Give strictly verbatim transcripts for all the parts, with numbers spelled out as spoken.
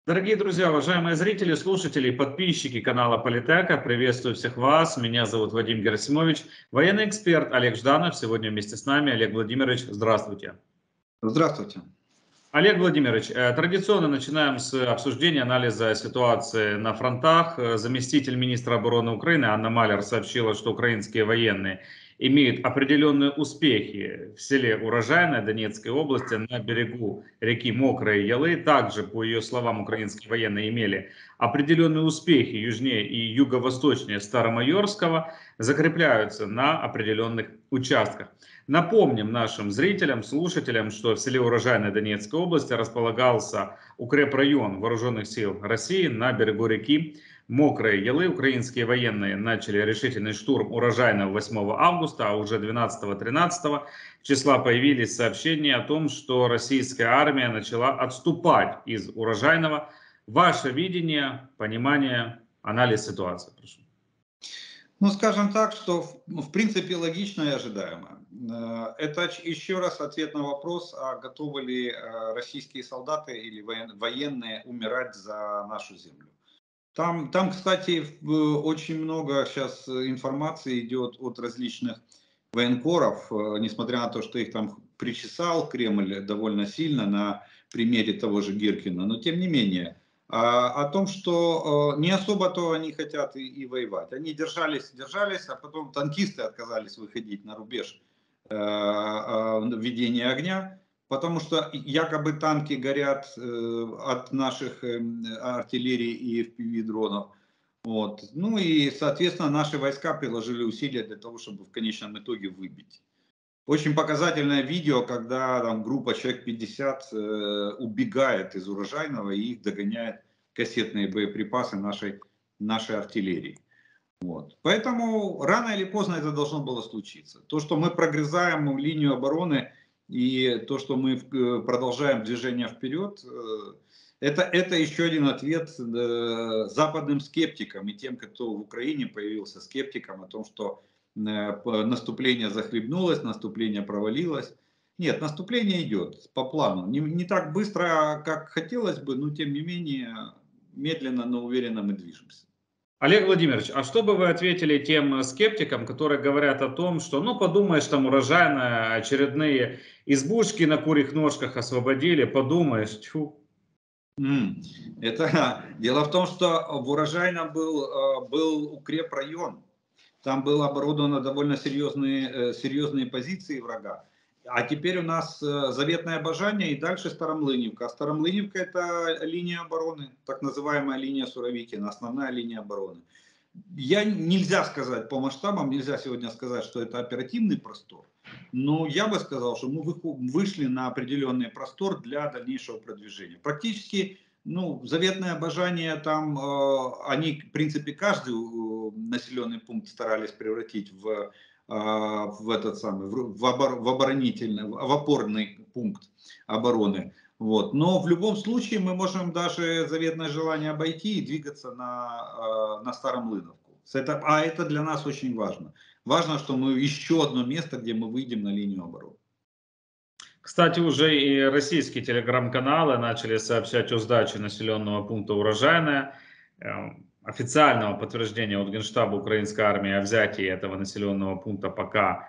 Дорогие друзья, уважаемые зрители, слушатели, подписчики канала Политека, приветствую всех вас. Меня зовут Вадим Герасимович, военный эксперт Олег Жданов. Сегодня вместе с нами Олег Владимирович. Здравствуйте. Здравствуйте. Олег Владимирович, традиционно начинаем с обсуждения анализа ситуации на фронтах. Заместитель министра обороны Украины Анна Малер сообщила, что украинские военные имеют определенные успехи в селе Урожайное Донецкой области на берегу реки Мокрые Ялы. Также, по ее словам, украинские военные имели определенные успехи южнее и юго-восточнее Старомайорского, закрепляются на определенных участках. Напомним нашим зрителям, слушателям, что в селе Урожайной Донецкой области располагался укрепрайон вооруженных сил России на берегу реки Мокрые Ялы. Украинские военные начали решительный штурм Урожайного восьмого августа, а уже двенадцатого-тринадцатого числа появились сообщения о том, что российская армия начала отступать из Урожайного. Ваше видение, понимание, анализ ситуации, прошу. Ну, скажем так, что в, в принципе логично и ожидаемо. Это еще раз ответ на вопрос, а готовы ли российские солдаты или военные умирать за нашу землю. Там, там, кстати, очень много сейчас информации идет от различных военкоров, несмотря на то, что их там причесал Кремль довольно сильно на примере того же Гиркина, но тем не менее. О том, что не особо-то они хотят и, и воевать. Они держались, держались, а потом танкисты отказались выходить на рубеж э, э, ведения огня, потому что якобы танки горят э, от наших э, артиллерий и эф пи ви-дронов. Вот. Ну и, соответственно, наши войска приложили усилия для того, чтобы в конечном итоге выбить. Очень показательное видео, когда там группа человек пятьдесят э, убегает из Урожайного и их догоняет кассетные боеприпасы нашей, нашей артиллерии. Вот. Поэтому рано или поздно это должно было случиться. То, что мы прогрызаем в линию обороны и то, что мы продолжаем движение вперед, э, это, это еще один ответ э, западным скептикам и тем, кто в Украине появился скептиком о том, что наступление захлебнулось, наступление провалилось. Нет, наступление идет по плану. Не, не так быстро, как хотелось бы, но тем не менее, медленно, но уверенно мы движемся. Олег Владимирович, а что бы вы ответили тем скептикам, которые говорят о том, что, ну, подумаешь, там Урожайное, очередные избушки на курьих ножках освободили, подумаешь, тьфу. Это дело в том, что в Урожайном был, был укрепрайон. Там было оборудовано довольно серьезные, серьезные позиции врага. А теперь у нас заветное обожание и дальше Старомлынівка. А Старомлынівка — это линия обороны, так называемая линия Суровикина, основная линия обороны. Я, нельзя сказать по масштабам, нельзя сегодня сказать, что это оперативный простор, но я бы сказал, что мы вышли на определенный простор для дальнейшего продвижения. Практически, ну, заветное обожание там, э, они, в принципе, каждый населенный пункт старались превратить в, э, в этот самый, в, обор, в оборонительный, в опорный пункт обороны. Вот. Но в любом случае мы можем даже заветное желание обойти и двигаться на, на Старомлыновку. Это, а это для нас очень важно. Важно, что мы еще одно место, где мы выйдем на линию обороны. Кстати, уже и российские телеграм-каналы начали сообщать о сдаче населенного пункта Урожайное. Официального подтверждения от Генштаба украинской армии о взятии этого населенного пункта пока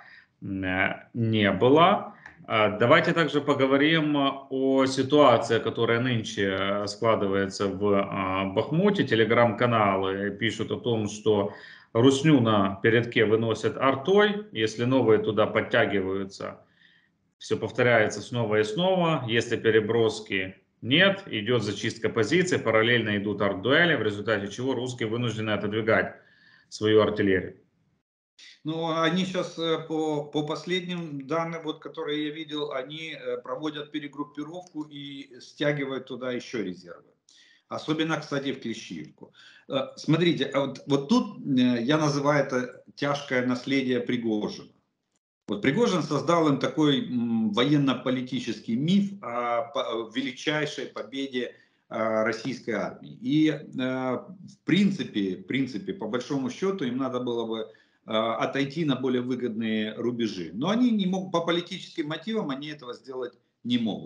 не было. Давайте также поговорим о ситуации, которая нынче складывается в Бахмуте. Телеграм-каналы пишут о том, что русню на передке выносят артой, если новые туда подтягиваются, все повторяется снова и снова. Если переброски нет, идет зачистка позиций, параллельно идут арт-дуэли, в результате чего русские вынуждены отодвигать свою артиллерию. Ну, они сейчас по, по последним данным, вот, которые я видел, они проводят перегруппировку и стягивают туда еще резервы. Особенно, кстати, в Клещиевку. Смотрите, вот, вот тут я называю это тяжкое наследие Пригожина. Вот Пригожин создал им такой военно-политический миф о величайшей победе российской армии. И в принципе, в принципе, по большому счету, им надо было бы отойти на более выгодные рубежи. Но они не могут, по политическим мотивам они этого сделать не могут.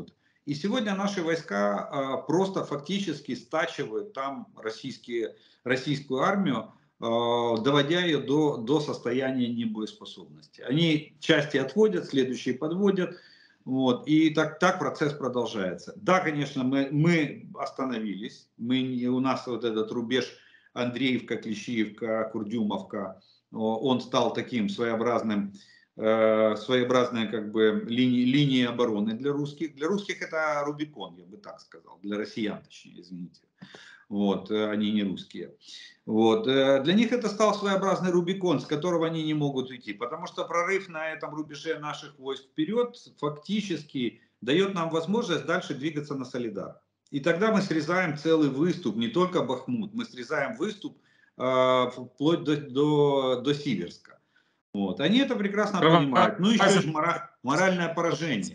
И сегодня наши войска просто фактически стачивают там российские, российскую армию, доводя ее до, до состояния небоеспособности. Они части отводят, следующие подводят. Вот, и так, так процесс продолжается. Да, конечно, мы, мы остановились. Мы, у нас вот этот рубеж Андреевка, Клещиевка, Курдюмовка, он стал таким своеобразным, э, своеобразной как бы линией, линией обороны для русских. Для русских это Рубикон, я бы так сказал. Для россиян, точнее, извините. Вот, они не русские. Вот. Для них это стал своеобразный Рубикон, с которого они не могут уйти, потому что прорыв на этом рубеже наших войск вперед фактически дает нам возможность дальше двигаться на Солидар. И тогда мы срезаем целый выступ, не только Бахмут, мы срезаем выступ э, вплоть до, до, до Сиверска. Вот. Они это прекрасно понимают. Ну еще же мора, моральное поражение.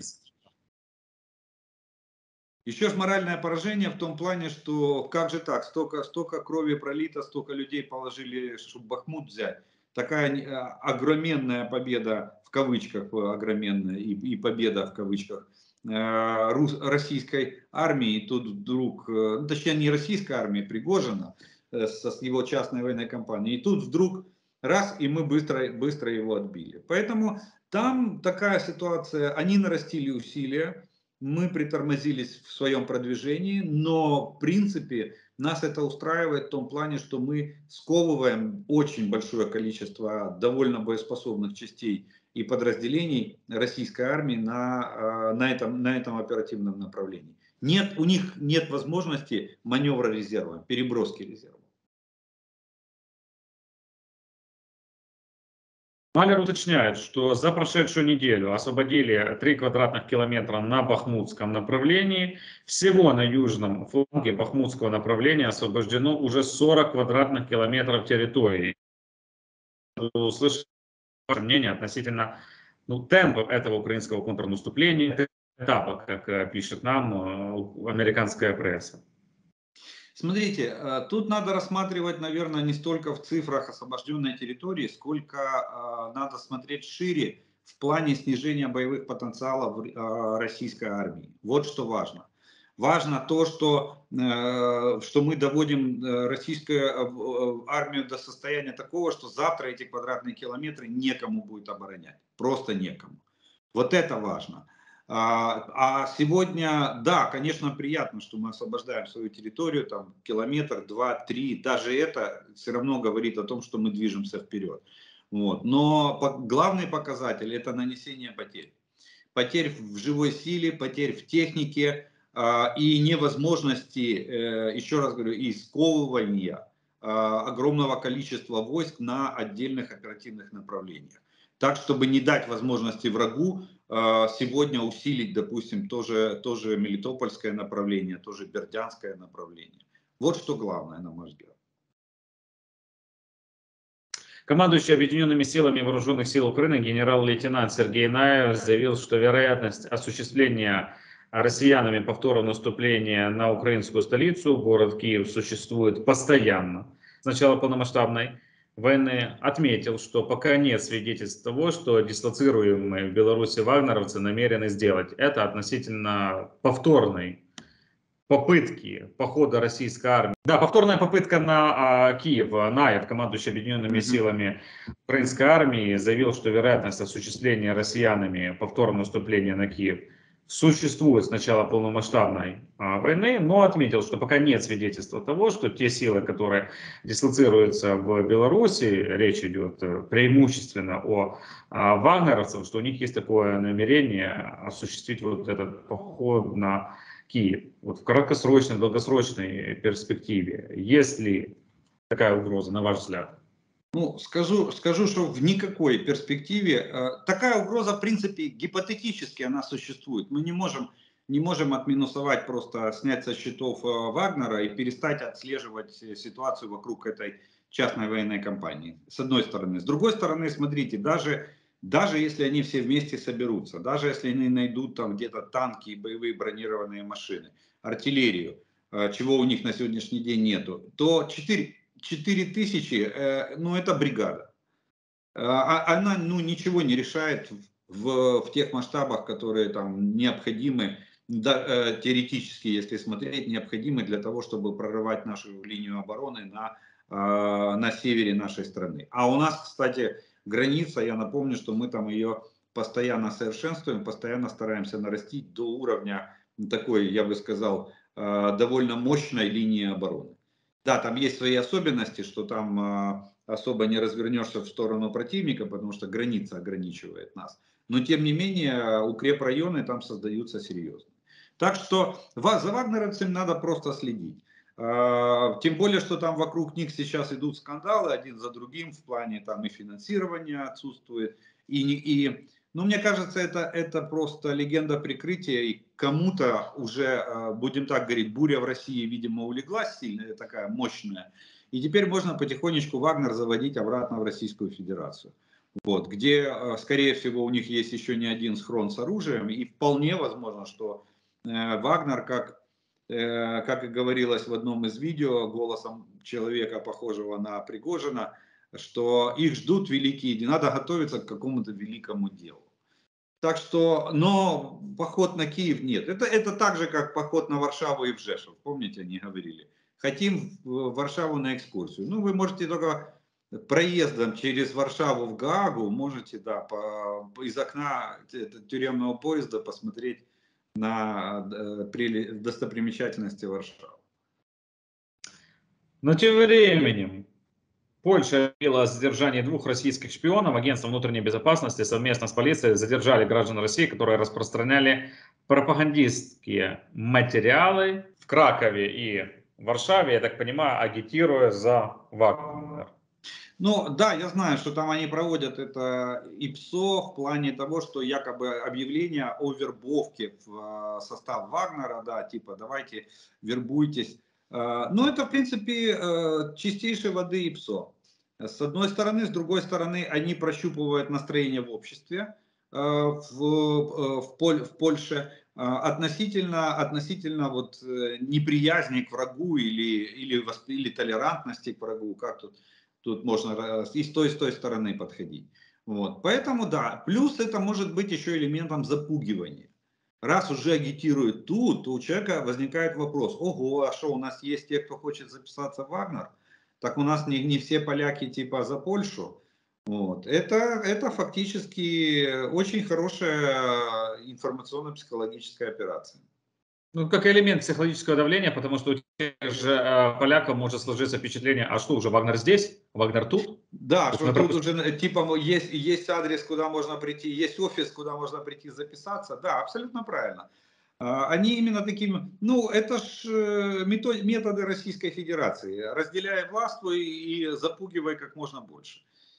Еще ж моральное поражение в том плане, что как же так, столько, столько крови пролито, столько людей положили, чтобы Бахмут взять. Такая огроменная победа, в кавычках огроменная, и, и победа в кавычках э, рус, российской армии. И тут вдруг, ну, точнее не российской армии, Пригожина э, со, с его частной военной компанией. И тут вдруг раз, и мы быстро, быстро его отбили. Поэтому там такая ситуация, они нарастили усилия. Мы притормозились в своем продвижении, но в принципе нас это устраивает в том плане, что мы сковываем очень большое количество довольно боеспособных частей и подразделений российской армии на, на, этом, на этом оперативном направлении. Нет, у них нет возможности маневра резерва, переброски резерва. Малер уточняет, что за прошедшую неделю освободили три квадратных километра на Бахмутском направлении. Всего на южном фланге Бахмутского направления освобождено уже сорок квадратных километров территории. Услышать ваше мнение относительно ну, темпа этого украинского контрнаступления, этапа, как пишет нам американская пресса. Смотрите, тут надо рассматривать, наверное, не столько в цифрах освобожденной территории, сколько надо смотреть шире в плане снижения боевых потенциалов российской армии. Вот что важно. Важно то, что, что мы доводим российскую армию до состояния такого, что завтра эти квадратные километры некому будет оборонять. Просто некому. Вот это важно. А сегодня, да, конечно, приятно, что мы освобождаем свою территорию, там километр, два, три, даже это все равно говорит о том, что мы движемся вперед. Вот. Но главный показатель – это нанесение потерь. Потерь в живой силе, потерь в технике и невозможности, еще раз говорю, и сковывания огромного количества войск на отдельных оперативных направлениях. Так, чтобы не дать возможности врагу сегодня усилить, допустим, тоже, тоже Мелитопольское направление, тоже Бердянское направление. Вот что главное, на мой взгляд. Командующий Объединенными силами Вооруженных сил Украины генерал-лейтенант Сергей Наев заявил, что вероятность осуществления россиянами повторного наступления на украинскую столицу, город Киев, существует постоянно с начала полномасштабной войны. Отметил, что пока нет свидетельств того, что дислоцируемые в Беларуси вагнеровцы намерены сделать это относительно повторной попытки похода российской армии. Да, повторная попытка на а, Киев. Наев, командующий Объединенными силами украинской армии, заявил, что вероятность осуществления россиянами повторного наступления на Киев существует с начала полномасштабной а, войны, но отметил, что пока нет свидетельства того, что те силы, которые дислоцируются в Беларуси, речь идет преимущественно о а, вагнеровцах, что у них есть такое намерение осуществить вот этот поход на Киев. Вот в краткосрочной, долгосрочной перспективе, есть ли такая угроза, на ваш взгляд? Ну, скажу, скажу, что в никакой перспективе э, такая угроза, в принципе, гипотетически она существует. Мы не можем, не можем отминусовать, просто снять со счетов э, Вагнера и перестать отслеживать ситуацию вокруг этой частной военной компании, с одной стороны. С другой стороны, смотрите, даже, даже если они все вместе соберутся, даже если они найдут там где-то танки и боевые бронированные машины, артиллерию, э, чего у них на сегодняшний день нету, то четыре... четыре тысячи, ну это бригада. Она ну, ничего не решает в, в тех масштабах, которые там необходимы да, э, теоретически, если смотреть, необходимы для того, чтобы прорывать нашу линию обороны на, э, на севере нашей страны. А у нас, кстати, граница, я напомню, что мы там ее постоянно совершенствуем, постоянно стараемся нарастить до уровня такой, я бы сказал, э, довольно мощной линии обороны. Да, там есть свои особенности, что там э, особо не развернешься в сторону противника, потому что граница ограничивает нас. Но тем не менее, укрепрайоны там создаются серьезно. Так что за вагнеровцами надо просто следить. Тем более, что там вокруг них сейчас идут скандалы один за другим в плане там и финансирования отсутствует. И, и, ну, мне кажется, это, это просто легенда прикрытия. И кому-то уже, будем так говорить, буря в России, видимо, улеглась сильная, такая мощная. И теперь можно потихонечку Вагнер заводить обратно в Российскую Федерацию. Вот, где, скорее всего, у них есть еще не один схрон с оружием. И вполне возможно, что Вагнер, как, как и говорилось в одном из видео, голосом человека, похожего на Пригожина, что их ждут великие дела, надо готовиться к какому-то великому делу. Так что, но поход на Киев нет. Это, это так же, как поход на Варшаву и в Жешов. Помните, они говорили, хотим в Варшаву на экскурсию. Ну, вы можете только проездом через Варшаву в Гаагу, можете, да, по, из окна тюремного поезда посмотреть на э, достопримечательности Варшавы. Но тем временем Польша объявила о задержании двух российских шпионов. Агентство внутренней безопасности совместно с полицией задержали граждан России, которые распространяли пропагандистские материалы в Кракове и Варшаве, я так понимаю, агитируя за Вагнер. Ну да, я знаю, что там они проводят это ИПСО в плане того, что якобы объявление о вербовке в состав Вагнера, да, типа давайте вербуйтесь. Но это в принципе чистейшей воды ИПСО. С одной стороны, с другой стороны, они прощупывают настроение в обществе в, в, Поль, в Польше относительно, относительно вот неприязни к врагу или, или, или толерантности к врагу, как тут. Тут можно и с той, и с той стороны подходить. Вот. Поэтому да, плюс это может быть еще элементом запугивания. Раз уже агитируют тут, то у человека возникает вопрос, ого, а что у нас есть те, кто хочет записаться в Вагнер? Так у нас не, не все поляки типа за Польшу. Вот. Это, это фактически очень хорошая информационно-психологическая операция. Ну, как элемент психологического давления, потому что у тех же э, поляков может сложиться впечатление, а что, уже Вагнер здесь, Вагнер тут? Да, То что пропуск... тут уже типа есть, есть адрес, куда можно прийти, есть офис, куда можно прийти записаться. Да, абсолютно правильно. Они именно таким, ну это ж методы Российской Федерации, разделяя властвуй и запугивай как можно больше.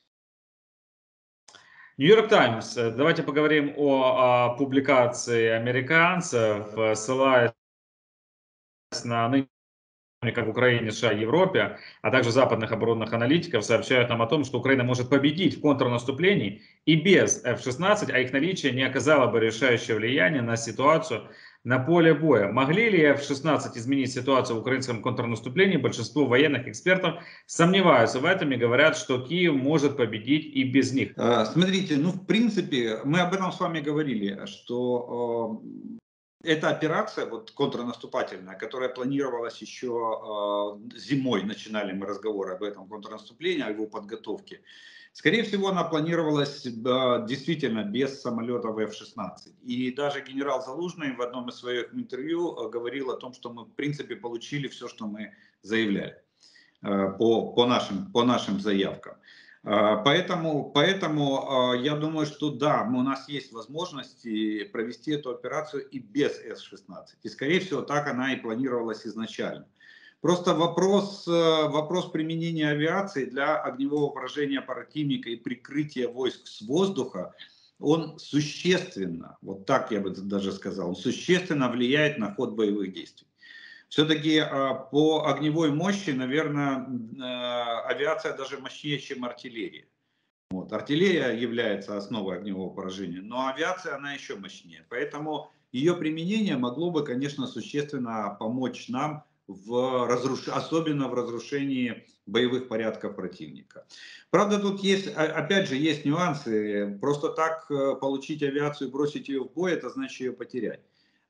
Нью-Йорк Таймс. Давайте поговорим о, о публикации американцев, ссылаясь на ныне, как в Украине, США, Европе, а также западных оборонных аналитиков, сообщают нам о том, что Украина может победить в контрнаступлении и без эф шестнадцать, а их наличие не оказало бы решающего влияния на ситуацию на поле боя. Могли ли эф шестнадцать изменить ситуацию в украинском контрнаступлении? Большинство военных экспертов сомневаются в этом и говорят, что Киев может победить и без них. Смотрите, ну в принципе, мы об этом с вами говорили, что эта операция вот контрнаступательная, которая планировалась еще э, зимой, начинали мы разговор об этом контрнаступлении, о его подготовке. Скорее всего, она планировалась э, действительно без самолетов эф шестнадцать. И даже генерал Залужный в одном из своих интервью э, говорил о том, что мы в принципе получили все, что мы заявляли э, по, по, нашим, по нашим заявкам. Поэтому, поэтому я думаю, что да, у нас есть возможности провести эту операцию и без эс шестнадцать. И скорее всего так она и планировалась изначально. Просто вопрос, вопрос применения авиации для огневого поражения противника и прикрытия войск с воздуха, он существенно, вот так я бы даже сказал, он существенно влияет на ход боевых действий. Все-таки по огневой мощи, наверное, авиация даже мощнее, чем артиллерия. Вот. Артиллерия является основой огневого поражения, но авиация, она еще мощнее. Поэтому ее применение могло бы, конечно, существенно помочь нам, в разруш... особенно в разрушении боевых порядков противника. Правда, тут есть, опять же, есть нюансы. Просто так получить авиацию и бросить ее в бой, это значит ее потерять.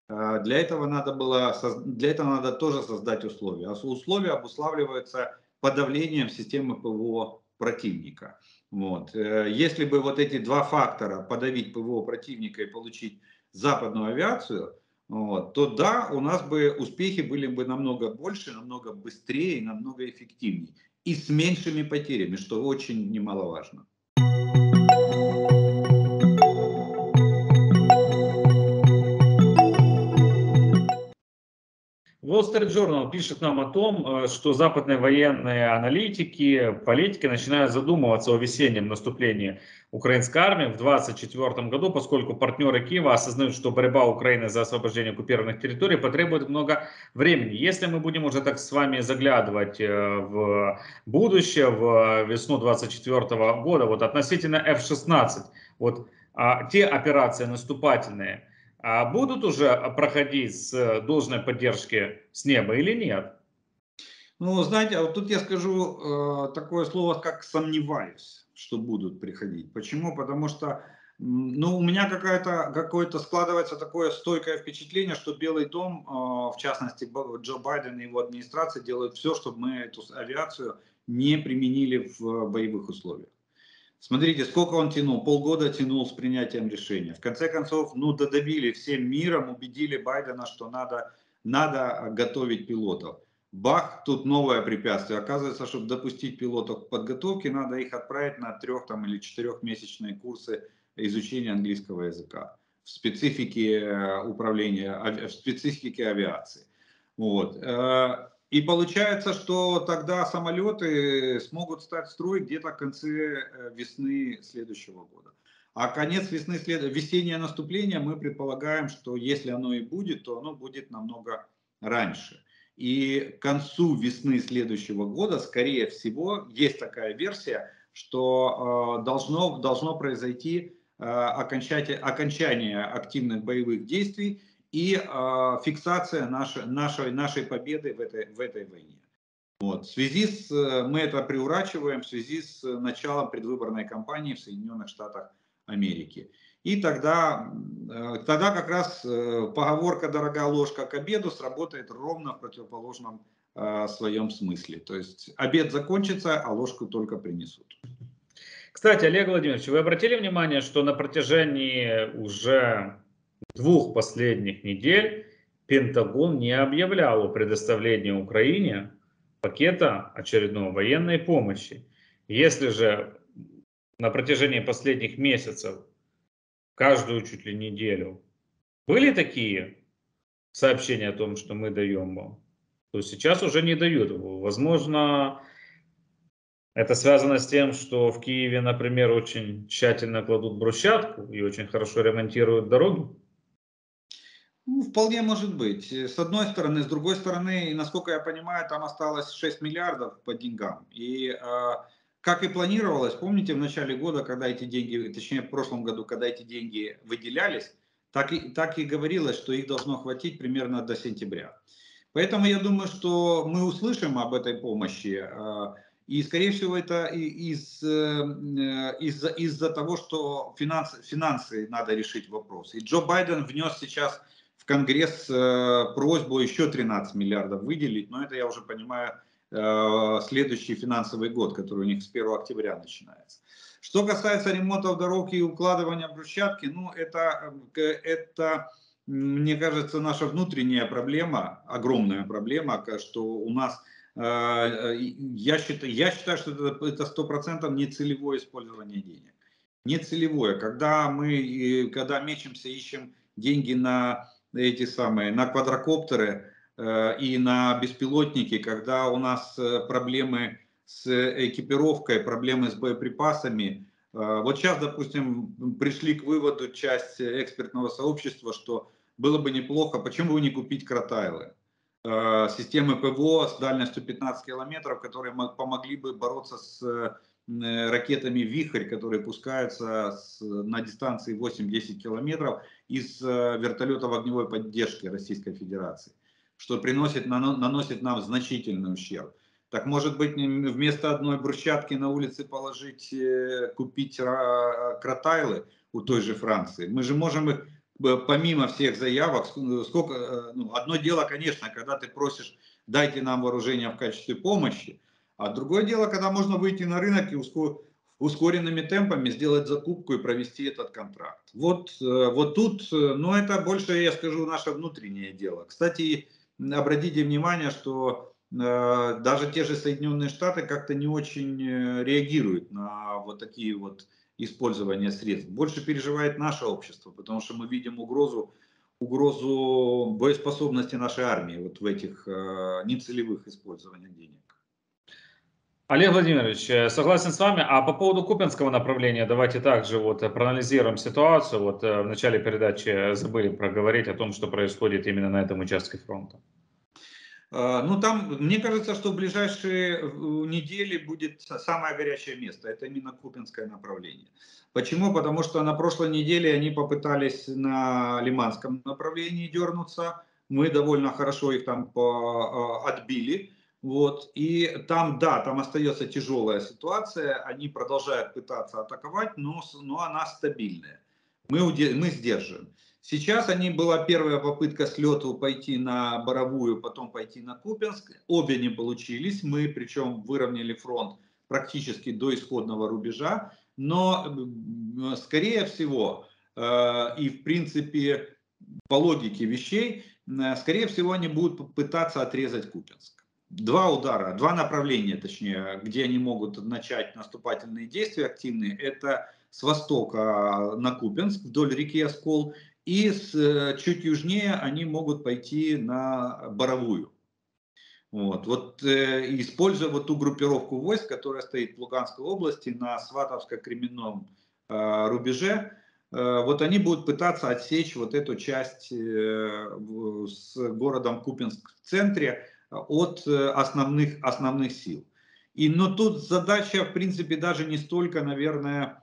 Для этого надо было, для этого надо тоже создать условия. А условия обуславливаются подавлением системы ПВО противника. Вот. Если бы вот эти два фактора, подавить ПВО противника и получить западную авиацию, вот, то да, у нас бы успехи были бы намного больше, намного быстрее, намного эффективнее. И с меньшими потерями, что очень немаловажно. Wall Street Journal пишет нам о том, что западные военные аналитики, политики начинают задумываться о весеннем наступлении украинской армии в две тысячи двадцать четвёртом году, поскольку партнеры Киева осознают, что борьба Украины за освобождение оккупированных территорий потребует много времени. Если мы будем уже так с вами заглядывать в будущее, в весну две тысячи двадцать четвёртого года, вот относительно эф шестнадцать, вот а, те операции наступательные, а будут уже проходить с должной поддержки с неба или нет? Ну, знаете, а вот тут я скажу э, такое слово, как сомневаюсь, что будут приходить. Почему? Потому что, ну, у меня какая-то, какое-то складывается такое стойкое впечатление, что Белый дом, э, в частности Джо Байден и его администрация, делают все, чтобы мы эту авиацию не применили в боевых условиях. Смотрите, сколько он тянул, полгода тянул с принятием решения. В конце концов, ну, додавили всем миром, убедили Байдена, что надо, надо готовить пилотов. Бах, тут новое препятствие. Оказывается, чтобы допустить пилотов к подготовке, надо их отправить на трех там, или четырехмесячные курсы изучения английского языка в специфике управления, в специфике авиации. Вот. И получается, что тогда самолеты смогут стать в строй где-то в конце весны следующего года. А конец весны, след... весеннее наступление, мы предполагаем, что если оно и будет, то оно будет намного раньше. И к концу весны следующего года, скорее всего, есть такая версия, что э, должно, должно произойти э, окончание, окончание активных боевых действий и э, фиксация нашей, нашей, нашей победы в этой, в этой войне. Вот. В связи с, мы это приурачиваем в связи с началом предвыборной кампании в Соединенных Штатах Америки. И тогда, тогда как раз поговорка «дорогая ложка к обеду» сработает ровно в противоположном э, своем смысле. То есть обед закончится, а ложку только принесут. Кстати, Олег Владимирович, вы обратили внимание, что на протяжении уже двух последних недель Пентагон не объявлял о предоставлении Украине пакета очередной военной помощи. Если же на протяжении последних месяцев, каждую чуть ли неделю, были такие сообщения о том, что мы даем вам, то сейчас уже не дают. Возможно, это связано с тем, что в Киеве, например, очень тщательно кладут брусчатку и очень хорошо ремонтируют дороги. Ну, вполне может быть. С одной стороны, с другой стороны, насколько я понимаю, там осталось шесть миллиардов по деньгам. И э, как и планировалось, помните, в начале года, когда эти деньги, точнее в прошлом году, когда эти деньги выделялись, так и, так и говорилось, что их должно хватить примерно до сентября. Поэтому я думаю, что мы услышим об этой помощи. Э, и, скорее всего, это из, э, из-за, из-за того, что финансы, финансы надо решить вопрос. И Джо Байден внес сейчас в Конгресс э, просьбу еще тринадцать миллиардов выделить, но это, я уже понимаю, э, следующий финансовый год, который у них с первого октября начинается. Что касается ремонтов дорог и укладывания брусчатки, ну это, это, мне кажется, наша внутренняя проблема, огромная проблема, что у нас, э, я считаю, я считаю, что это сто процентов нецелевое использование денег. Нецелевое, когда мы, когда мечемся, ищем деньги на эти самые, на квадрокоптеры э, и на беспилотники, когда у нас проблемы с экипировкой, проблемы с боеприпасами. Э, вот сейчас, допустим, пришли к выводу часть экспертного сообщества, что было бы неплохо, почему бы не купить кротайлы, э, системы ПВО с дальностью пятнадцать километров, которые помогли бы бороться с ракетами «Вихрь», которые пускаются с, на дистанции восемь-десять километров из вертолетов огневой поддержки Российской Федерации, что приносит, наносит нам значительный ущерб. Так может быть, вместо одной брусчатки на улице положить, купить кротайлы у той же Франции? Мы же можем их помимо всех заявок, сколько, ну, одно дело, конечно, когда ты просишь, дайте нам вооружение в качестве помощи, а другое дело, когда можно выйти на рынок и ускоренными темпами сделать закупку и провести этот контракт. Вот, вот тут, ну, это больше, я скажу, наше внутреннее дело. Кстати, обратите внимание, что э, даже те же Соединенные Штаты как-то не очень реагируют на вот такие вот использования средств. Больше переживает наше общество, потому что мы видим угрозу, угрозу боеспособности нашей армии вот в этих э, нецелевых использованиях денег. Олег Владимирович, э, согласен с вами. А по поводу Купянского направления, давайте также вот э, проанализируем ситуацию. Вот э, в начале передачи забыли проговорить о том, что происходит именно на этом участке фронта. Ну, там, мне кажется, что в ближайшие недели будет самое горячее место. Это именно Купинское направление. Почему? Потому что на прошлой неделе они попытались на Лиманском направлении дернуться. Мы довольно хорошо их там отбили. Вот. И там, да, там остается тяжелая ситуация. Они продолжают пытаться атаковать, но, но она стабильная. Мы, мы сдерживаем. Сейчас они, была первая попытка с лету пойти на Боровую, потом пойти на Купянск. Обе не получились. Мы, причем, выровняли фронт практически до исходного рубежа. Но, скорее всего, и в принципе, по логике вещей, скорее всего, они будут пытаться отрезать Купянск. Два удара, два направления, точнее, где они могут начать наступательные действия активные, это с востока на Купянск, вдоль реки Оскол, и с, чуть южнее они могут пойти на Боровую. Вот, вот э, используя вот ту группировку войск, которая стоит в Луганской области на Сватовско-Кременном э, рубеже, э, вот они будут пытаться отсечь вот эту часть э, с городом Купянск в центре от основных, основных сил. И, но тут задача, в принципе, даже не столько, наверное,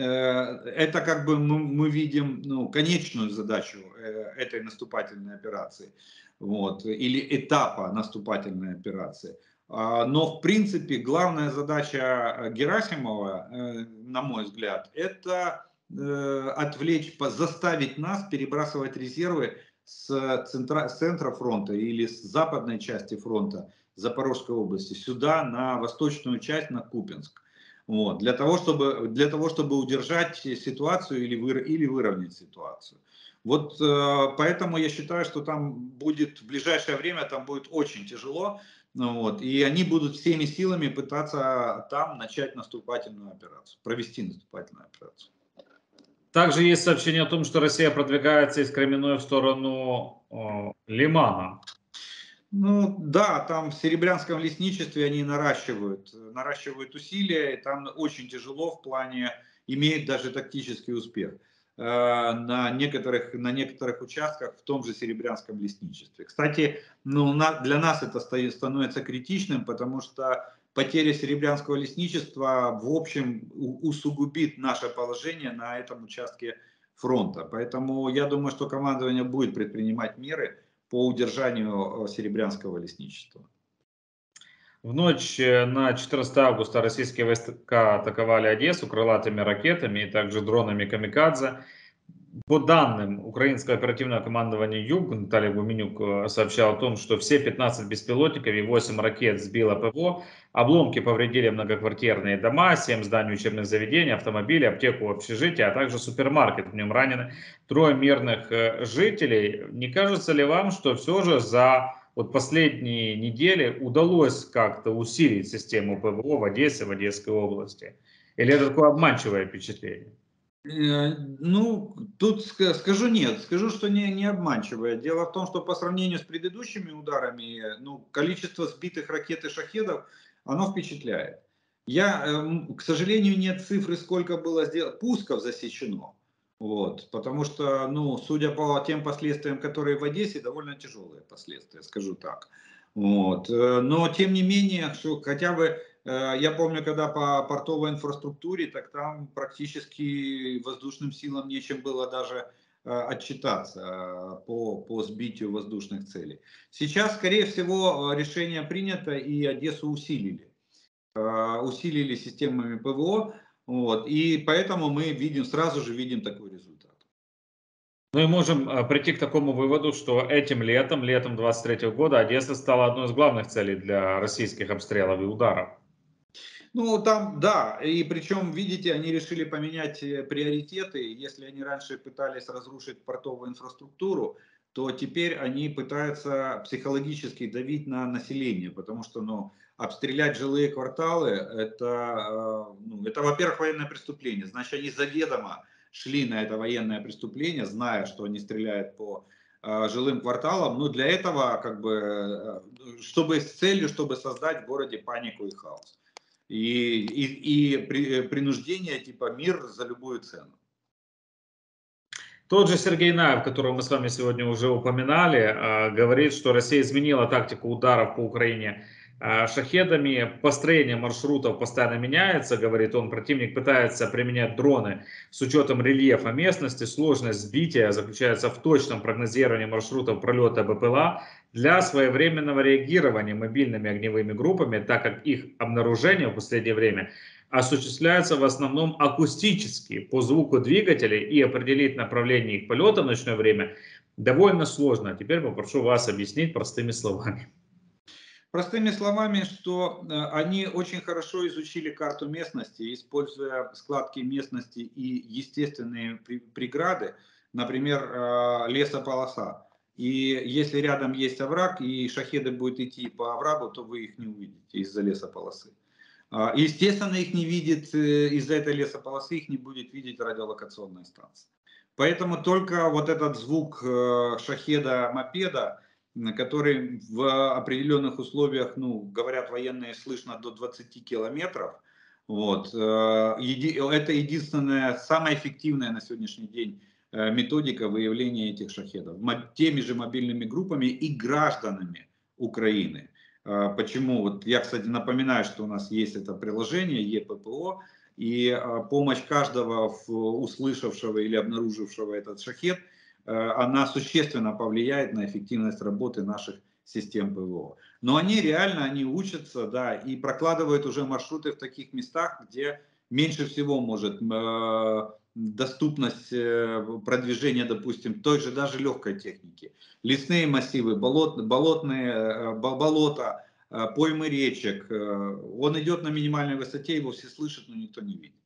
это как бы мы, мы видим, ну, конечную задачу этой наступательной операции, вот, или этапа наступательной операции. Но в принципе главная задача Герасимова, на мой взгляд, это отвлечь, заставить нас перебрасывать резервы с центра, с центра фронта или с западной части фронта Запорожской области сюда, на восточную часть, на Купянск. Вот, для, того, чтобы, для того, чтобы удержать ситуацию или, вы, или выровнять ситуацию. Вот э, поэтому я считаю, что там будет в ближайшее время там будет очень тяжело. Вот, и они будут всеми силами пытаться там начать наступательную операцию, провести наступательную операцию. Также есть сообщение о том, что Россия продвигается из Кременной в сторону э, Лимана. Ну да, там в Серебрянском лесничестве они наращивают, наращивают усилия, и там очень тяжело в плане, имеет даже тактический успех на некоторых, на некоторых участках в том же Серебрянском лесничестве. Кстати, ну, для нас это становится критичным, потому что потеря Серебрянского лесничества в общем усугубит наше положение на этом участке фронта. Поэтому я думаю, что командование будет предпринимать меры по удержанию Серебрянского лесничества. В ночь на четырнадцатое августа российские войска атаковали Одессу крылатыми ракетами и также дронами «Камикадзе». По данным украинского оперативного командования ЮГ, Наталья Гуменюк сообщал о том, что все пятнадцать беспилотников и восемь ракет сбило ПВО. Обломки повредили многоквартирные дома, семь зданий учебных заведений, автомобили, аптеку, общежитие, а также супермаркет. В нем ранены трое мирных жителей. Не кажется ли вам, что все же за вот последние недели удалось как-то усилить систему ПВО в Одессе, в Одесской области? Или это такое обманчивое впечатление? Ну, тут скажу нет, скажу, что не, не обманчивое. Дело в том, что по сравнению с предыдущими ударами, ну, количество сбитых ракет и шахедов, оно впечатляет. Я, к сожалению, нет цифры, сколько было сделано, пусков засечено. Вот, потому что, ну, судя по тем последствиям, которые в Одессе, довольно тяжелые последствия, скажу так. Вот. Но, тем не менее, что хотя бы, я помню, когда по портовой инфраструктуре, так там практически воздушным силам нечем было даже отчитаться по, по сбитию воздушных целей. Сейчас, скорее всего, решение принято и Одессу усилили. Усилили системами ПВО, вот, и поэтому мы видим, сразу же видим такой результат. Ну и можем э, прийти к такому выводу, что этим летом, летом двадцать третьего года, Одесса стала одной из главных целей для российских обстрелов и ударов. Ну, там, да, и причем, видите, они решили поменять э, приоритеты. Если они раньше пытались разрушить портовую инфраструктуру, то теперь они пытаются психологически давить на население, потому что, ну, обстрелять жилые кварталы, это, э, ну, это, во-первых, военное преступление. Значит, они заведомо шли на это военное преступление, зная, что они стреляют по э, жилым кварталам. Но для этого, как бы, э, чтобы с целью, чтобы создать в городе панику и хаос. И, и, и при, принуждение типа мир за любую цену. Тот же Сергей Наев, которого мы с вами сегодня уже упоминали, э, говорит, что Россия изменила тактику ударов по Украине э, шахедами. Построение маршрутов постоянно меняется, говорит он. Противник пытается применять дроны с учетом рельефа местности. Сложность сбития заключается в точном прогнозировании маршрутов пролета БПЛА для своевременного реагирования мобильными огневыми группами, так как их обнаружение в последнее время осуществляются в основном акустически по звуку двигателей, и определить направление их полета в ночное время довольно сложно. Теперь попрошу вас объяснить простыми словами. Простыми словами, что э, они очень хорошо изучили карту местности, используя складки местности и естественные при- преграды, например, э, лесополоса. И если рядом есть овраг, и шахеды будут идти по оврагу, то вы их не увидите из-за лесополосы. А, Естественно, их не видит, э, из-за этой лесополосы их не будет видеть радиолокационная станция. Поэтому только вот этот звук э, шахеда-мопеда, который в определенных условиях, ну, говорят военные, слышно до двадцати километров, вот, э, это единственная, самая эффективная на сегодняшний день э, методика выявления этих шахедов. Теми же мобильными группами и гражданами Украины. Почему? Вот я, кстати, напоминаю, что у нас есть это приложение ЕППО, и помощь каждого услышавшего или обнаружившего этот шахед, она существенно повлияет на эффективность работы наших систем ПВО. Но они реально, они учатся, да, и прокладывают уже маршруты в таких местах, где меньше всего может доступность продвижения, допустим, той же даже легкой техники. Лесные массивы, болот, болотные, болота, поймы речек. Он идет на минимальной высоте, его все слышат, но никто не видит.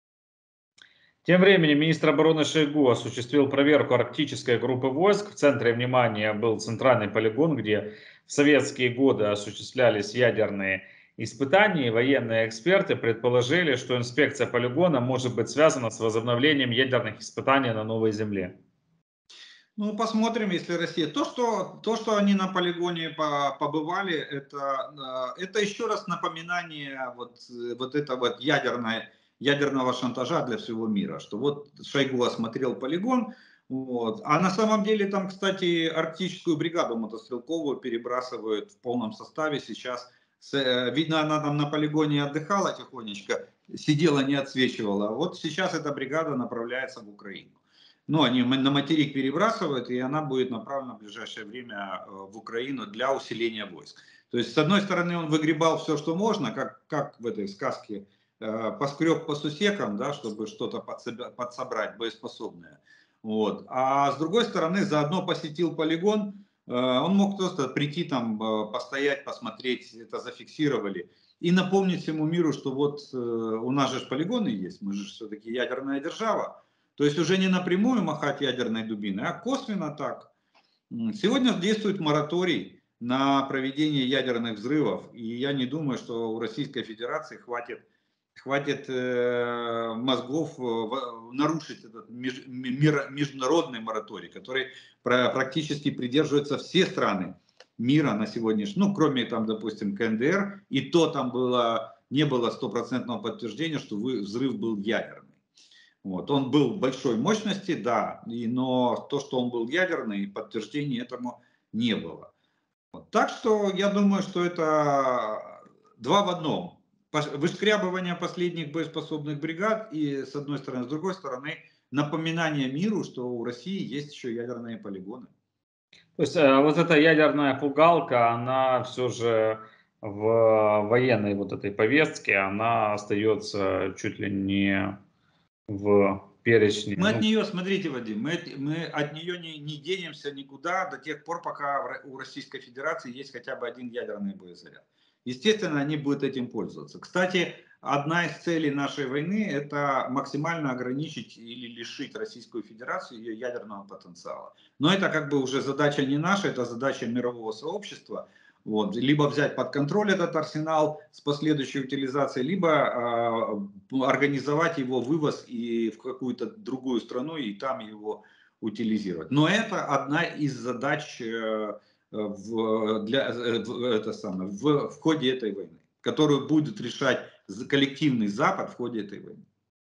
Тем временем министр обороны Шойгу осуществил проверку арктической группы войск. В центре внимания был центральный полигон, где в советские годы осуществлялись ядерные испытания. Военные эксперты предположили, что инспекция полигона может быть связана с возобновлением ядерных испытаний на Новой Земле. Ну, посмотрим, если Россия. То, что, то, что они на полигоне побывали, это, это еще раз напоминание вот, вот этого вот ядерной, ядерного шантажа для всего мира. Что вот Шойгу осмотрел полигон, вот. А на самом деле там, кстати, арктическую бригаду мотострелковую перебрасывают в полном составе сейчас. Видно, она там на полигоне отдыхала тихонечко, сидела, не отсвечивала. А вот сейчас эта бригада направляется в Украину. Ну, они на материк перебрасывают, и она будет направлена в ближайшее время в Украину для усиления войск. То есть, с одной стороны, он выгребал все, что можно, как, как в этой сказке, э, поскреб по сусекам, да, чтобы что-то подсобрать боеспособное. Вот. А с другой стороны, заодно посетил полигон, э, он мог просто прийти там, э, постоять, посмотреть, это зафиксировали, и напомнить всему миру, что вот э, у нас же полигоны есть, мы же все-таки ядерная держава. То есть уже не напрямую махать ядерной дубиной, а косвенно так. Сегодня действует мораторий на проведение ядерных взрывов, и я не думаю, что у Российской Федерации хватит, хватит э, мозгов э, нарушить этот меж, мир, международный мораторий, который про, практически придерживаются все страны мира на сегодняшний, ну, кроме там, допустим, КНДР, и то там было, не было стопроцентного подтверждения, что взрыв был ядерный. Вот. Он был большой мощности, да, и, но то, что он был ядерный, подтверждения этому не было. Вот. Так что я думаю, что это два в одном. Вышкрябывание последних боеспособных бригад и с одной стороны, с другой стороны напоминание миру, что у России есть еще ядерные полигоны. То есть э, вот эта ядерная пугалка, она все же в военной вот этой повестке, она остается чуть ли не в перечне. Мы от Ну, нее, смотрите, Вадим, мы, от- мы от нее не, не денемся никуда до тех пор, пока в Ро- у Российской Федерации есть хотя бы один ядерный боезаряд. Естественно, они будут этим пользоваться. Кстати, одна из целей нашей войны — это максимально ограничить или лишить Российскую Федерацию ее ядерного потенциала. Но это как бы уже задача не наша, это задача мирового сообщества. Вот. Либо взять под контроль этот арсенал с последующей утилизацией, либо э, организовать его вывоз и в какую-то другую страну и там его утилизировать. Но это одна из задач э, в, для, э, в, это самое, в, в ходе этой войны, которую будет решать коллективный Запад в ходе этой войны.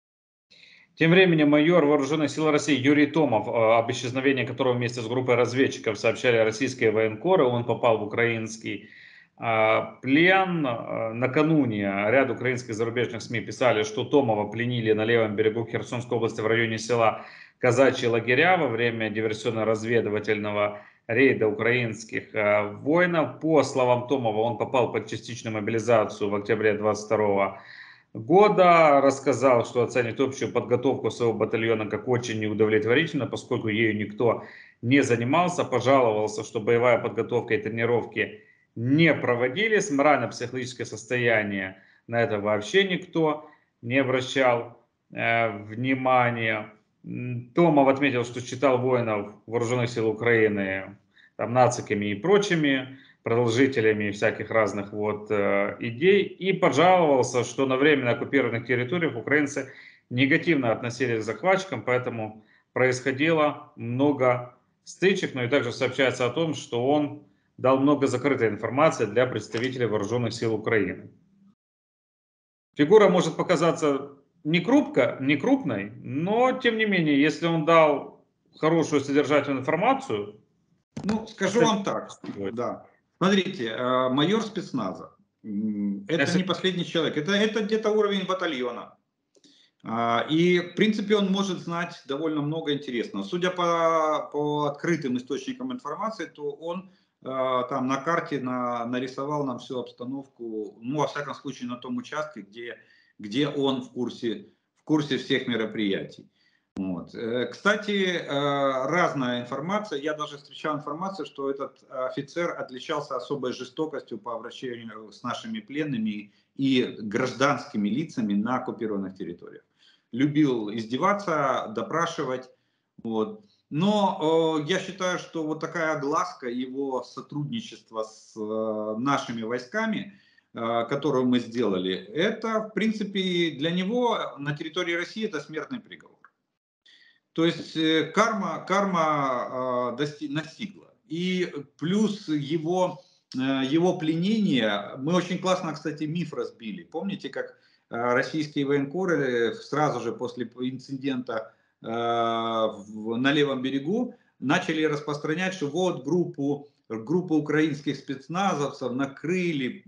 Тем временем майор Вооруженных сил России Юрий Томов, э, об исчезновении которого вместе с группой разведчиков сообщали российские военкоры, он попал в украинский э, плен. Э, Накануне ряд украинских зарубежных СМИ писали, что Томова пленили на левом берегу Херсонской области в районе села Казачьи лагеря во время диверсионно-разведывательного рейда украинских э, воинов. По словам Томова, он попал под частичную мобилизацию в октябре двадцать второго года, рассказал, что оценит общую подготовку своего батальона как очень неудовлетворительно, поскольку ею никто не занимался, пожаловался, что боевая подготовка и тренировки не проводились, морально-психологическое состояние на это вообще никто не обращал э, внимания. Томов отметил, что считал воинов Вооруженных сил Украины там, нациками и прочими продолжителями всяких разных вот э, идей, и пожаловался, что на временно оккупированных территориях украинцы негативно относились к захватчикам, поэтому происходило много стычек, но и также сообщается о том, что он дал много закрытой информации для представителей вооруженных сил Украины. Фигура может показаться не, крупка, не крупной, но тем не менее, если он дал хорошую содержательную информацию, Ну, скажу вам так, да. Смотрите, э, майор спецназа, м, это если не последний человек, это, это где-то уровень батальона. А, И, в принципе, он может знать довольно много интересного. Судя по, по открытым источникам информации, то он э, там на карте на, нарисовал нам всю обстановку, ну, во всяком случае, на том участке, где, где он в курсе, в курсе всех мероприятий. Вот. Э, Кстати, э, разная информация. Я даже встречал информацию, что этот офицер отличался особой жестокостью по обращению с нашими пленными и гражданскими лицами на оккупированных территориях. Любил издеваться, допрашивать. Вот. Но э, я считаю, что вот такая огласка его сотрудничества с э, нашими войсками, э, которую мы сделали, это, в принципе, для него на территории России это смертный приговор. То есть э, карма, карма э, дости, настигла. И плюс его, э, его пленение, мы очень классно, кстати, миф разбили. Помните, как э, российские военкоры сразу же после инцидента э, в, на левом берегу начали распространять, что вот группу, группу украинских спецназовцев накрыли,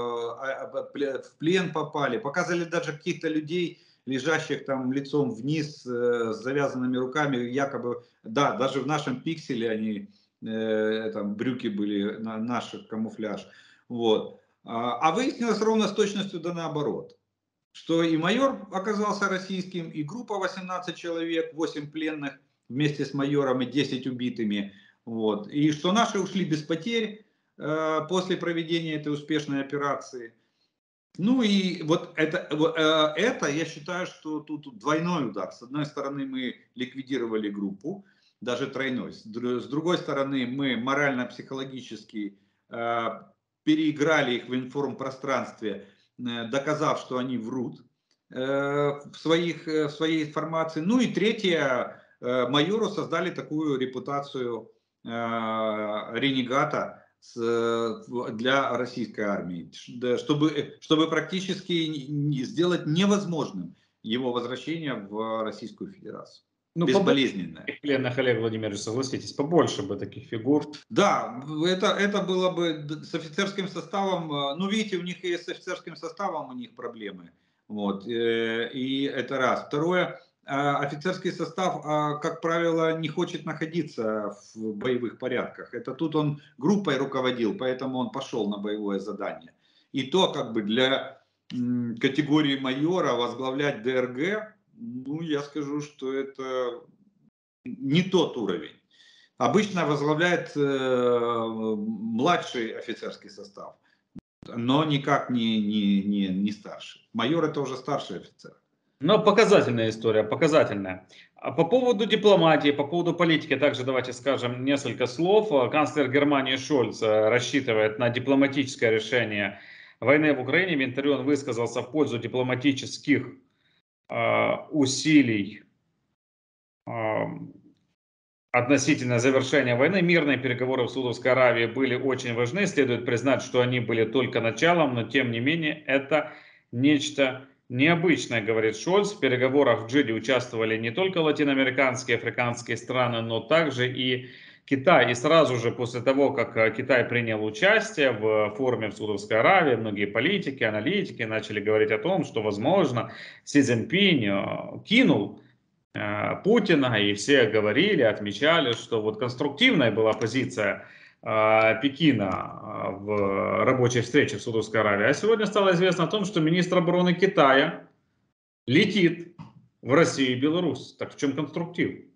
э, в плен попали, показывали даже каких-то людей, лежащих там лицом вниз э, с завязанными руками, якобы, да, даже в нашем пикселе они, э, там, брюки были, на наших камуфляж, вот. А, а выяснилось ровно с точностью да наоборот, что и майор оказался российским, и группа восемнадцать человек, восемь пленных вместе с майором и десять убитыми, вот, и что наши ушли без потерь э, после проведения этой успешной операции. Ну и вот это, это, я считаю, что тут двойной удар. С одной стороны, мы ликвидировали группу, даже тройной. С другой стороны, мы морально-психологически переиграли их в информпространстве, доказав, что они врут в, своих, в своей информации. Ну и третье, майору создали такую репутацию ренегата для российской армии, чтобы, чтобы практически сделать невозможным его возвращение в Российскую Федерацию. ну, Безболезненное. Пленных, Олег Владимирович, согласитесь, побольше бы таких фигур. Да, это, это было бы с офицерским составом, ну видите, у них и с офицерским составом у них проблемы. Вот, и это раз. Второе, офицерский состав, как правило, не хочет находиться в боевых порядках. Это тут он группой руководил, поэтому он пошел на боевое задание. И то как бы для категории майора возглавлять ДРГ, Ну, я скажу, что это не тот уровень. Обычно возглавляет э, младший офицерский состав, но никак не, не, не, не старший. Майор это уже старший офицер. Но показательная история, показательная. А по поводу дипломатии, по поводу политики, также давайте скажем несколько слов. Канцлер Германии Шольц рассчитывает на дипломатическое решение войны в Украине. В интервью он высказался в пользу дипломатических э, усилий э, относительно завершения войны. Мирные переговоры в Саудовской Аравии были очень важны. Следует признать, что они были только началом, но тем не менее это нечто необычное, говорит Шольц. В переговорах в Джиде участвовали не только латиноамериканские и африканские страны, но также и Китай. И сразу же после того, как Китай принял участие в форуме в Саудовской Аравии, многие политики, аналитики начали говорить о том, что, возможно, Си Цзиньпинь кинул Путина, и все говорили, отмечали, что вот конструктивная была позиция э, Пекина в рабочей встрече в Саудовской Аравии. А сегодня стало известно о том, что министр обороны Китая летит в Россию и Беларусь. Так в чем конструктив?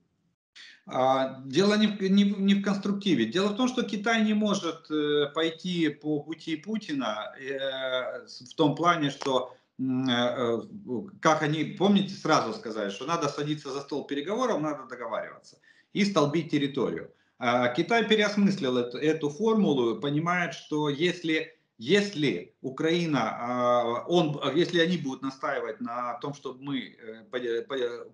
Дело не в, не, не в конструктиве. Дело в том, что Китай не может э, пойти по пути Путина э, в том плане, что, э, как они, помните, сразу сказали, что надо садиться за стол переговоров, надо договариваться и столбить территорию. Э, Китай переосмыслил эту, эту формулу, понимает, что если, если Украина, э, он, если они будут настаивать на том, чтобы мы э, по, по,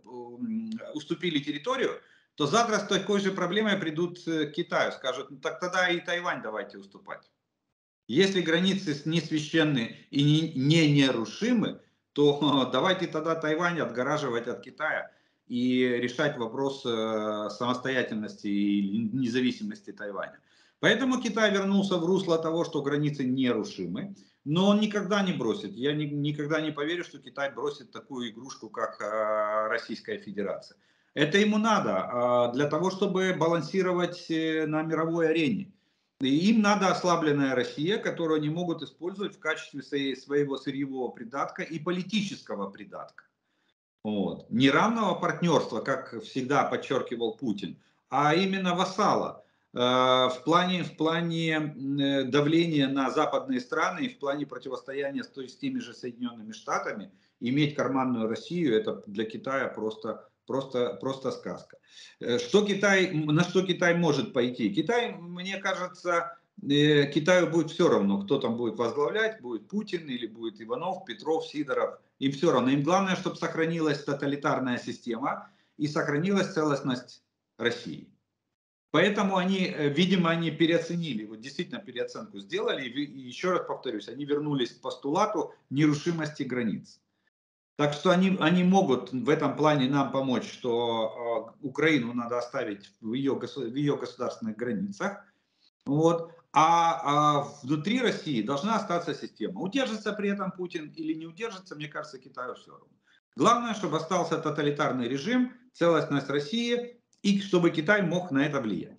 уступили территорию, то завтра с такой же проблемой придут к Китаю, скажут, ну так тогда и Тайвань давайте уступать. Если границы не священны и не, не нерушимы, то давайте тогда Тайвань отгораживать от Китая и решать вопрос самостоятельности и независимости Тайваня. Поэтому Китай вернулся в русло того, что границы нерушимы, но он никогда не бросит. Я ни, никогда не поверю, что Китай бросит такую игрушку, как Российская Федерация. Это ему надо для того, чтобы балансировать на мировой арене. И им надо ослабленная Россия, которую они могут использовать в качестве своей, своего сырьевого придатка и политического придатка. Вот. Не равного партнерства, как всегда подчеркивал Путин, а именно вассала э, в плане, в плане давления на западные страны и в плане противостояния с, с теми же Соединенными Штатами. Иметь карманную Россию — это для Китая просто... Просто, просто сказка. Что Китай, на что Китай может пойти? Китай, мне кажется, Китаю будет все равно, кто там будет возглавлять, будет Путин или будет Иванов, Петров, Сидоров. Им все равно. Им главное, чтобы сохранилась тоталитарная система и сохранилась целостность России. Поэтому они, видимо, они переоценили, вот действительно переоценку сделали. И еще раз повторюсь, они вернулись к постулату нерушимости границ. Так что они, они могут в этом плане нам помочь, что э, Украину надо оставить в ее, в ее государственных границах. Вот. А, а внутри России должна остаться система. Удержится при этом Путин или не удержится, мне кажется, Китаю все равно. Главное, чтобы остался тоталитарный режим, целостность России, и чтобы Китай мог на это влиять.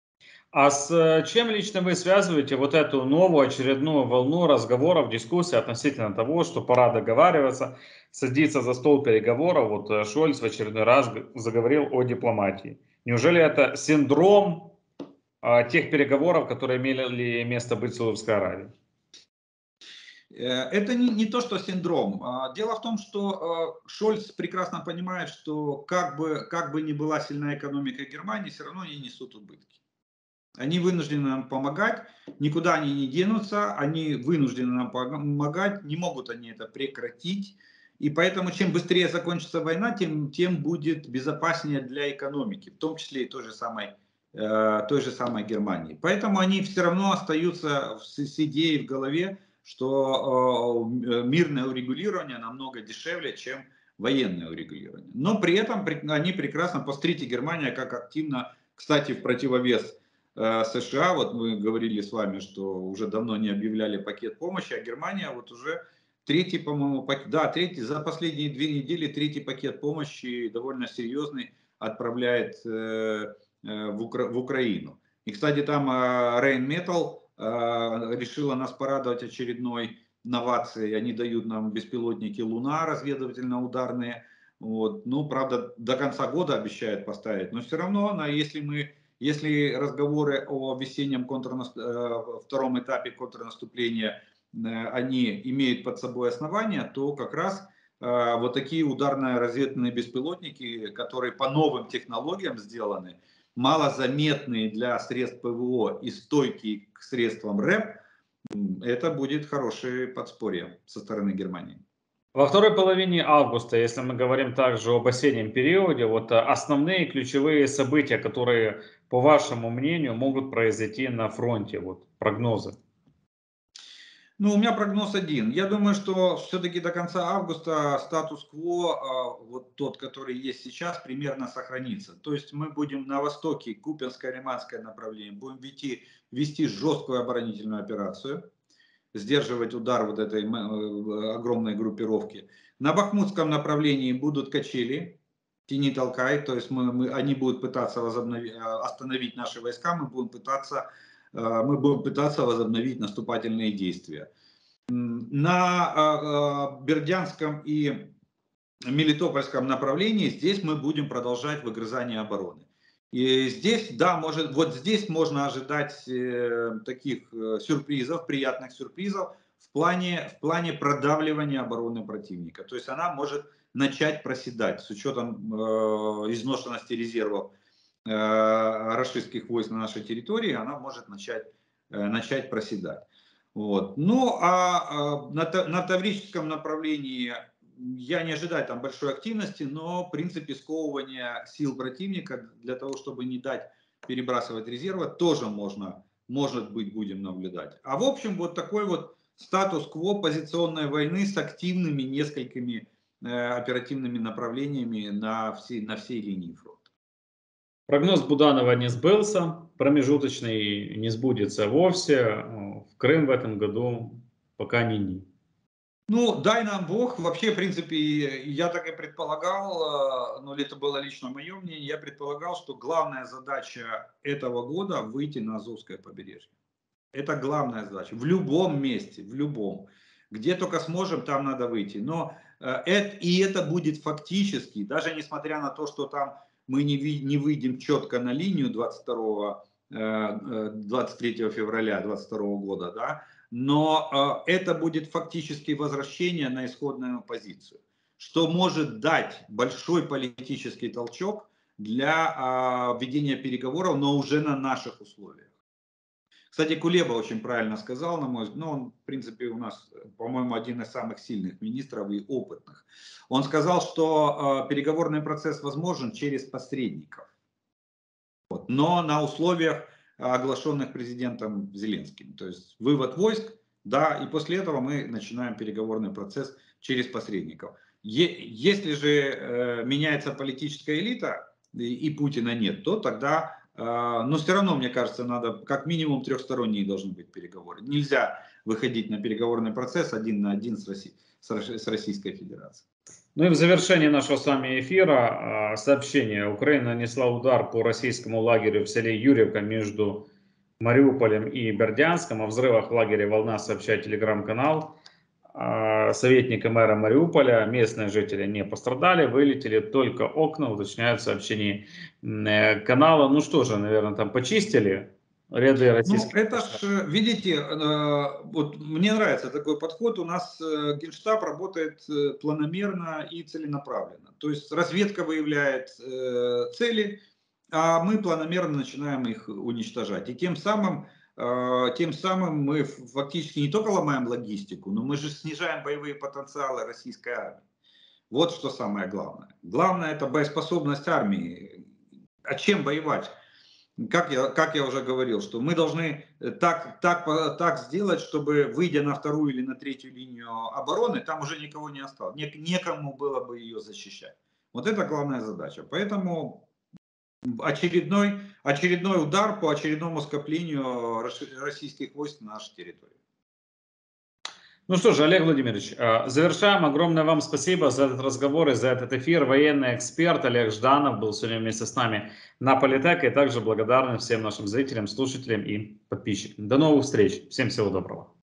А с чем лично вы связываете вот эту новую очередную волну разговоров, дискуссий относительно того, что пора договариваться, садиться за стол переговоров? Вот Шольц в очередной раз заговорил о дипломатии. Неужели это синдром а, тех переговоров, которые имели место быть в Саудовской Аравии? Это не, не то, что синдром. Дело в том, что Шольц прекрасно понимает, что как бы, как бы ни была сильна экономика Германии, все равно они несут убытки. Они вынуждены нам помогать, никуда они не денутся, они вынуждены нам помогать, не могут они это прекратить. И поэтому чем быстрее закончится война, тем, тем будет безопаснее для экономики, в том числе и той же самой, э, той же самой Германии. Поэтому они все равно остаются с, с идеей в голове, что э, мирное урегулирование намного дешевле, чем военное урегулирование. Но при этом они прекрасно, посмотрите, Германия как активно, кстати, в противовес США, вот мы говорили с вами, что уже давно не объявляли пакет помощи, а Германия вот уже третий, по-моему, пакет, да, третий, за последние две недели третий пакет помощи довольно серьезный отправляет э, в, Укра в Украину. И, кстати, там э, Rheinmetall э, решила нас порадовать очередной новацией. Они дают нам беспилотники Луна разведывательно-ударные. Вот. Ну, правда, до конца года обещают поставить, но все равно, на- если мы, если разговоры о весеннем контрнас- э, втором этапе контрнаступления, э, они имеют под собой основания, то как раз э, вот такие ударно-разведывательные беспилотники, которые по новым технологиям сделаны, малозаметные для средств ПВО и стойкие к средствам РЭП, м, это будет хорошее подспорье со стороны Германии. Во второй половине августа, если мы говорим также об осеннем периоде, вот э, основные ключевые события, которые, по вашему мнению, могут произойти на фронте, вот прогнозы. Ну, у меня прогноз один. Я думаю, что все-таки до конца августа статус-кво, а, вот тот, который есть сейчас, примерно сохранится. То есть мы будем на востоке, Купянско-Лиманское направление, будем вести, вести жесткую оборонительную операцию, сдерживать удар вот этой э, огромной группировки. На Бахмутском направлении будут качели, тяни толкай, то есть мы, мы, они будут пытаться возобновить, остановить наши войска, мы будем пытаться, мы будем пытаться возобновить наступательные действия. На Бердянском и Мелитопольском направлении здесь мы будем продолжать выгрызание обороны. И здесь, да, может, вот здесь можно ожидать э, таких э, сюрпризов, приятных сюрпризов в плане, в плане продавливания обороны противника. То есть она может начать проседать с учетом э, изношенности резервов э, рашистских войск на нашей территории, она может начать, э, начать проседать. Вот. Ну а э, на, на Таврическом направлении я не ожидаю там большой активности, но в принципе сковывание сил противника для того, чтобы не дать перебрасывать резервы, тоже можно, может быть, будем наблюдать. А в общем, вот такой вот статус-кво позиционной войны с активными несколькими э, оперативными направлениями на всей, на всей линии фронта. Прогноз Буданова не сбылся, промежуточный не сбудется вовсе. В Крым в этом году пока не-не. Ну, дай нам Бог. Вообще, в принципе, я так и предполагал, но это было лично мое мнение, я предполагал, что главная задача этого года выйти на Азовское побережье. Это главная задача. В любом месте, в любом. Где только сможем, там надо выйти. Но это, и это будет фактически, даже несмотря на то, что там мы не, не выйдем четко на линию двадцать второго, двадцать третьего февраля двадцать второго года, да, но э, это будет фактически возвращение на исходную позицию, что может дать большой политический толчок для э, ведения переговоров, но уже на наших условиях. Кстати, Кулеба очень правильно сказал, на мой взгляд, ну, он, в принципе, у нас, по-моему, один из самых сильных министров и опытных. Он сказал, что э, переговорный процесс возможен через посредников, вот, но на условиях, оглашенных президентом Зеленским. То есть вывод войск, да, и после этого мы начинаем переговорный процесс через посредников. Если же э, меняется политическая элита и, и Путина нет, то тогда, э, но все равно, мне кажется, надо как минимум трехсторонние должны быть переговоры. Нельзя выходить на переговорный процесс один на один с, Россией, с Российской Федерацией. Ну и в завершении нашего с вами эфира сообщение. Украина нанесла удар по российскому лагерю в селе Юрьевка между Мариуполем и Бердянском. О взрывах в лагере «Волна» сообщает телеграм-канал. Советника мэра Мариуполя, местные жители не пострадали, вылетели только окна, уточняют сообщение канала. Ну что же, наверное, там почистили ряды российских... Ну, это ж, видите, вот мне нравится такой подход. У нас Генштаб работает планомерно и целенаправленно. То есть разведка выявляет цели, а мы планомерно начинаем их уничтожать. И тем самым, тем самым мы фактически не только ломаем логистику, но мы же снижаем боевые потенциалы российской армии. Вот что самое главное. Главное — это боеспособность армии. А чем воевать? Как я, как я уже говорил, что мы должны так, так, так сделать, чтобы, выйдя на вторую или на третью линию обороны, там уже никого не осталось, не, некому было бы ее защищать. Вот это главная задача. Поэтому очередной, очередной удар по очередному скоплению российских войск на нашей территории. Ну что же, Олег Владимирович, завершаем. Огромное вам спасибо за этот разговор и за этот эфир. Военный эксперт Олег Жданов был сегодня вместе с нами на Политеке. И также благодарны всем нашим зрителям, слушателям и подписчикам. До новых встреч. Всем всего доброго.